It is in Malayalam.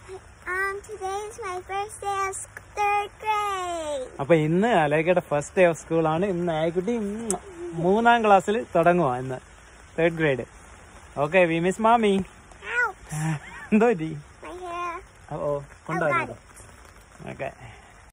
Today is my first day of third grade. അപ്പൊ ഇന്ന് അലേക്കയുടെ ഫസ്റ്റ് ഡേ ഓഫ് സ്കൂളാണ്. ഇന്ന് ആയിക്കുട്ടി 3ാം ക്ലാസ്സിൽ തുടങ്ങുവാ. ഇന്ന് 3rd grade. Okay, we miss മാമി. എന്തോ പറ്റി? ഓ കൊണ്ടുപോയി. ഓക്കെ.